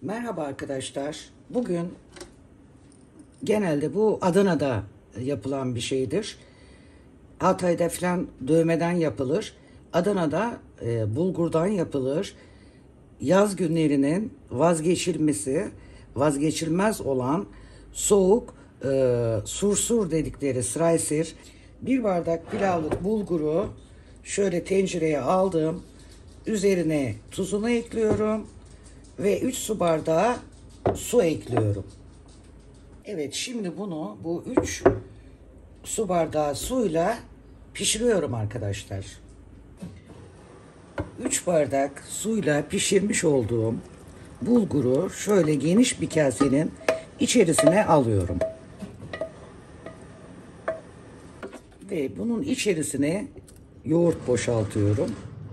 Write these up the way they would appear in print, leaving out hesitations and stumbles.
Merhaba arkadaşlar. Bugün genelde bu Adana'da yapılan bir şeydir. Hatay'da falan dövmeden yapılır. Adana'da bulgurdan yapılır. Yaz günlerinin vazgeçilmez olan soğuk sursur dedikleri sraysir. Bir bardak pilavlık bulguru şöyle tencereye aldım. Üzerine tuzunu ekliyorum ve 3 su bardağı su ekliyorum. Evet, şimdi bunu bu 3 su bardağı suyla pişiriyorum arkadaşlar. 3 bardak suyla pişirmiş olduğum bulguru şöyle geniş bir kasenin içerisine alıyorum. Ve bunun içerisine yoğurt boşaltıyorum.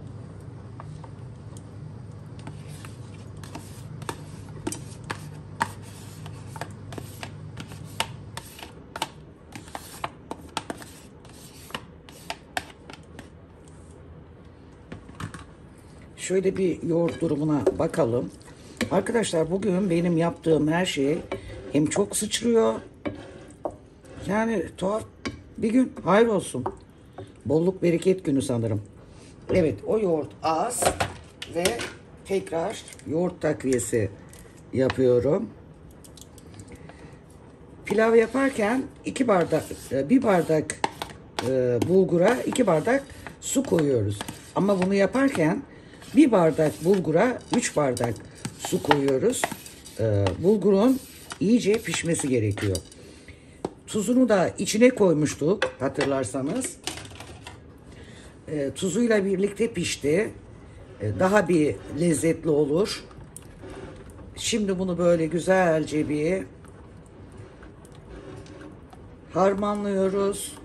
Şöyle bir yoğurt durumuna bakalım. Arkadaşlar bugün benim yaptığım her şey hem çok sıçrıyor. Yani tuhaf bir gün, hayır olsun. Bolluk bereket günü sanırım. Evet, o yoğurt az ve tekrar yoğurt takviyesi yapıyorum. Pilav yaparken bir bardak bulgura 2 bardak su koyuyoruz. Ama bunu yaparken bir bardak bulgura 3 bardak su koyuyoruz. Bulgurun iyice pişmesi gerekiyor. Tuzunu da içine koymuştuk hatırlarsanız. Tuzuyla birlikte pişti. Daha bir lezzetli olur. Şimdi bunu böyle güzelce bir harmanlıyoruz.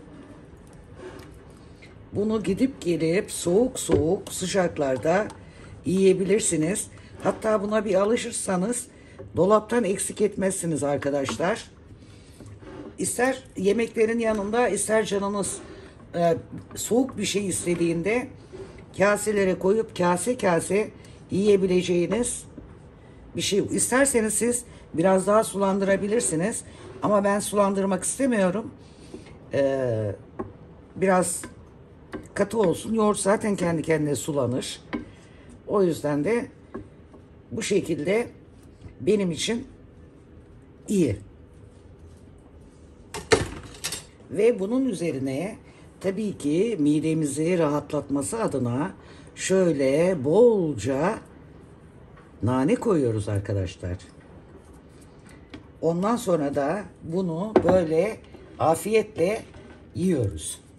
Bunu gidip gelip soğuk sıcaklarda yiyebilirsiniz. Hatta buna bir alışırsanız dolaptan eksik etmezsiniz arkadaşlar. İster yemeklerin yanında, ister canınız soğuk bir şey istediğinde kaselere koyup kase kase yiyebileceğiniz bir şey. İsterseniz siz biraz daha sulandırabilirsiniz. Ama ben sulandırmak istemiyorum. Biraz katı olsun. Yoğurt zaten kendi kendine sulanır. O yüzden de bu şekilde benim için iyi. Ve bunun üzerine tabii ki midemizi rahatlatması adına şöyle bolca nane koyuyoruz arkadaşlar. Ondan sonra da bunu böyle afiyetle yiyoruz.